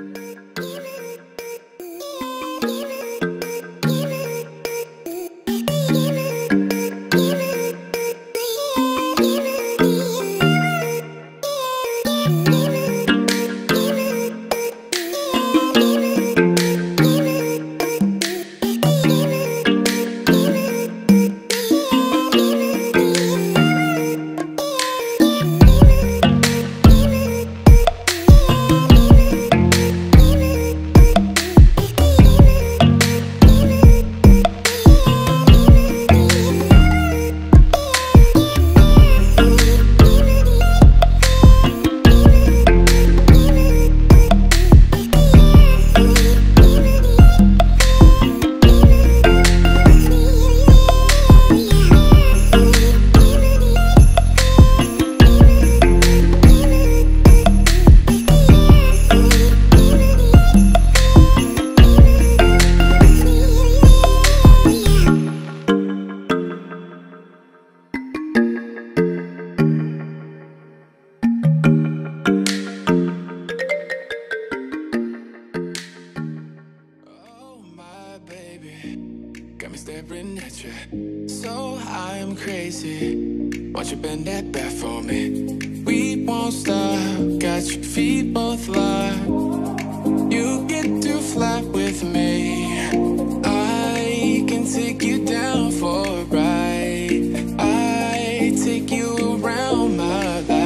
Got me staring at you, so I'm crazy. Won't you bend that back for me? We won't stop, got your feet both locked. You get to fly with me. I can take you down for a ride. I take you around my life.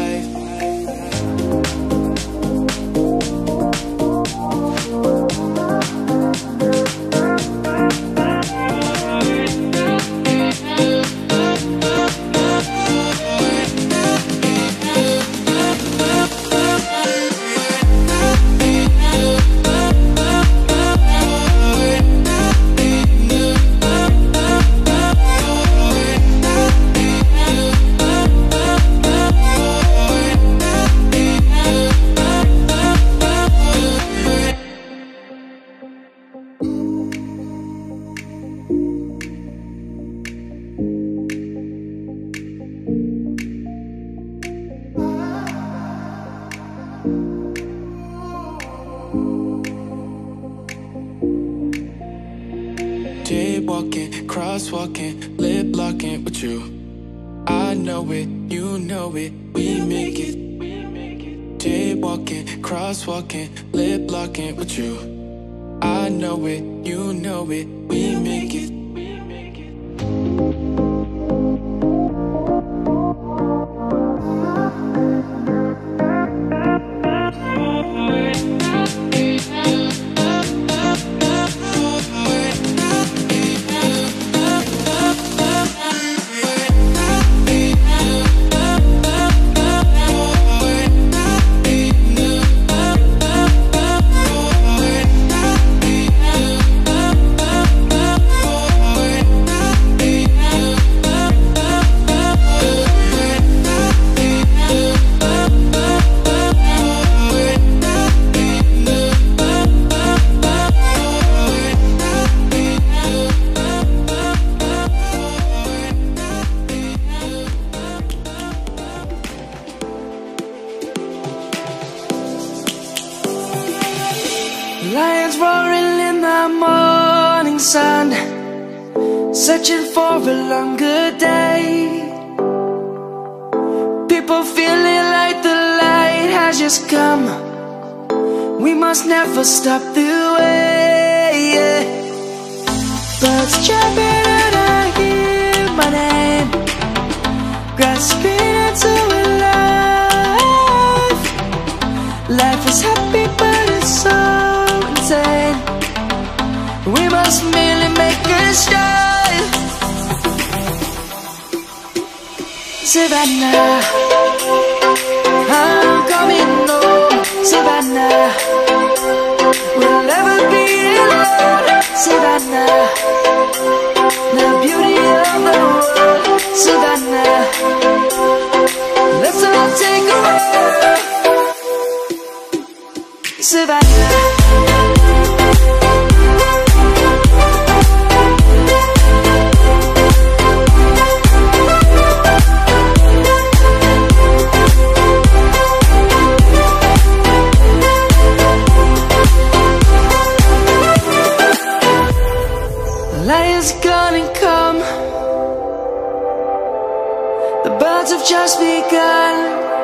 Jaywalking, crosswalking, lip locking with you. I know it, you know it, we make it. Jaywalking, crosswalking, lip locking with you. I know it, you know it, we make it. Lions roaring in the morning sun, searching for a longer day. People feeling like the light has just come. We must never stop the way. Birds chirping and I hear my name, grasping into a life. Life is happy but it's so insane. We must merely make a start. Savannah, I'm coming home. Savannah, we'll never be alone. Savannah, the beauty of the world. Savannah, let's all take a walk. Savannah. just begun.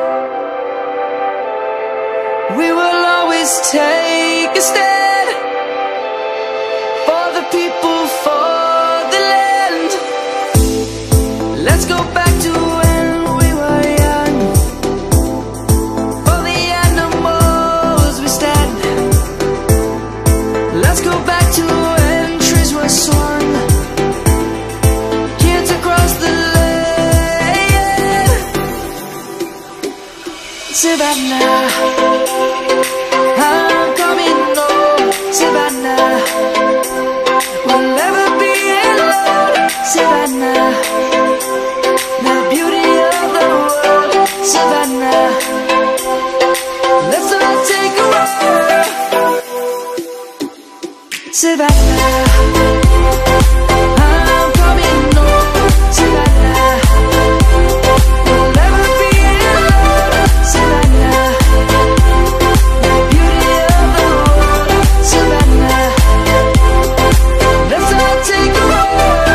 We will always take a stand for the people, for the land. Let's go back to when we were young. For the animals we stand. Let's go back to when trees were swung, kids across the land. Savannah, I'm coming home. Savannah, we'll never be alone. Savannah, the beauty of the world. Savannah, let's all take a walk. Savannah, I'm coming home. Savannah, we'll never be alone. Savannah, the beauty of the world. Savannah, let's all take a walk.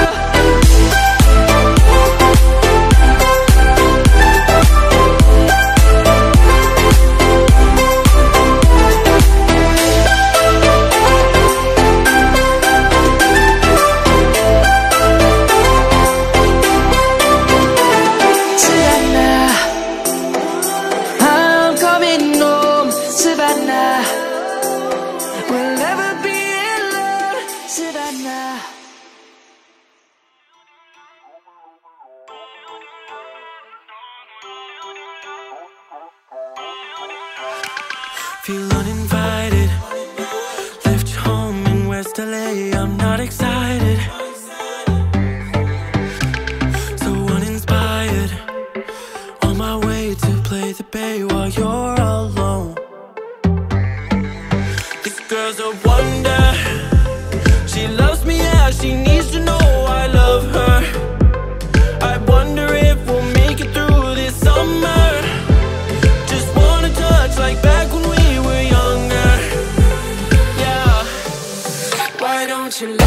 Savannah, I'm coming home. Savannah, we'll never be alone. Savannah. Feel uninvited. Left your home in West LA. I'm not excited. So uninspired. On my way to play the bay while you're alone. This girl's a wonder. She loves me, yeah. She needs to know I love her. I wonder if we'll make it through this summer. Just wanna touch like back when we were younger. Yeah. Why don't you